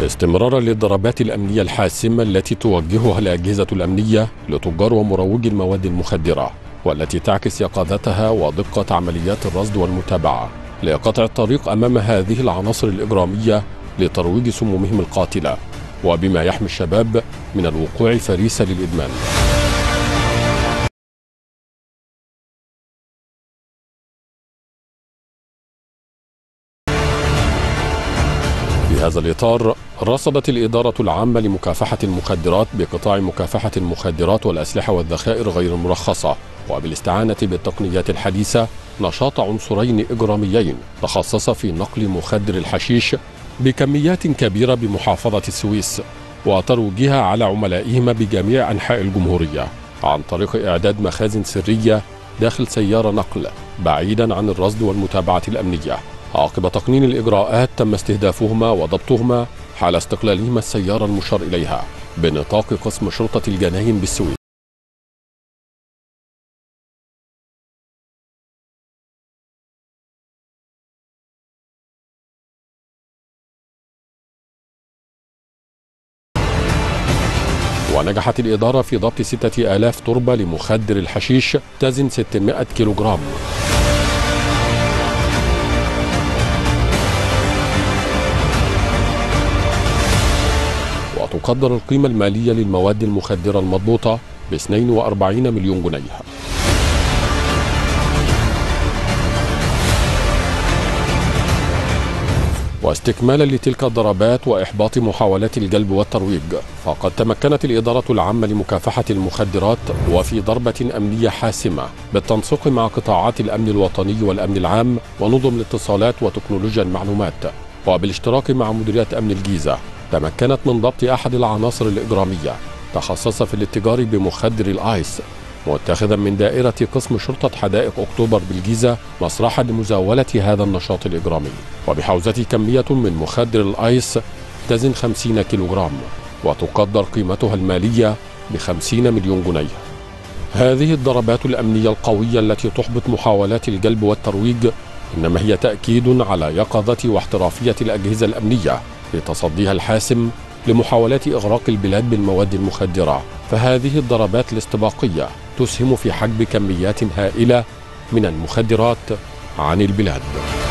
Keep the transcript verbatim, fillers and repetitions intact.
استمرارا للضربات الأمنية الحاسمة التي توجهها الأجهزة الأمنية لتجار ومروجي المواد المخدرة، والتي تعكس يقظتها ودقة عمليات الرصد والمتابعة لقطع الطريق أمام هذه العناصر الإجرامية لترويج سمومهم القاتلة، وبما يحمي الشباب من الوقوع فريسة للإدمان. في هذا الإطار رصدت الإدارة العامة لمكافحة المخدرات بقطاع مكافحة المخدرات والأسلحة والذخائر غير المرخصة وبالاستعانة بالتقنيات الحديثة نشاط عنصرين إجراميين تخصصا في نقل مخدر الحشيش بكميات كبيرة بمحافظة السويس وترويجها على عملائهما بجميع أنحاء الجمهورية عن طريق إعداد مخازن سرية داخل سيارة نقل بعيدا عن الرصد والمتابعة الأمنية. عقب تقنين الإجراءات تم استهدافهما وضبطهما حال استقلالهما السيارة المشار إليها بنطاق قسم شرطة الجناين بالسويس. ونجحت الإدارة في ضبط ستة آلاف تربة لمخدر الحشيش تزن ستمائة كيلوغرام. وتقدر القيمة المالية للمواد المخدرة المضبوطة ب اثنين وأربعين مليون جنيه. واستكمالا لتلك الضربات وإحباط محاولات الجلب والترويج، فقد تمكنت الإدارة العامة لمكافحة المخدرات وفي ضربة أمنية حاسمة بالتنسيق مع قطاعات الأمن الوطني والأمن العام ونظم الاتصالات وتكنولوجيا المعلومات وبالاشتراك مع مديرية أمن الجيزة، تمكنت من ضبط أحد العناصر الإجرامية تخصص في الاتجار بمخدر الآيس، متخذا من دائرة قسم شرطة حدائق أكتوبر بالجيزة مسرحا لمزاولة هذا النشاط الإجرامي، وبحوزته كمية من مخدر الآيس تزن خمسين كيلوغرام وتقدر قيمتها المالية بخمسين مليون جنيه. هذه الضربات الأمنية القوية التي تحبط محاولات الجلب والترويج إنما هي تأكيد على يقظة واحترافية الأجهزة الأمنية لتصديها الحاسم لمحاولات إغراق البلاد بالمواد المخدرة، فهذه الضربات الاستباقية تسهم في حجب كميات هائلة من المخدرات عن البلاد.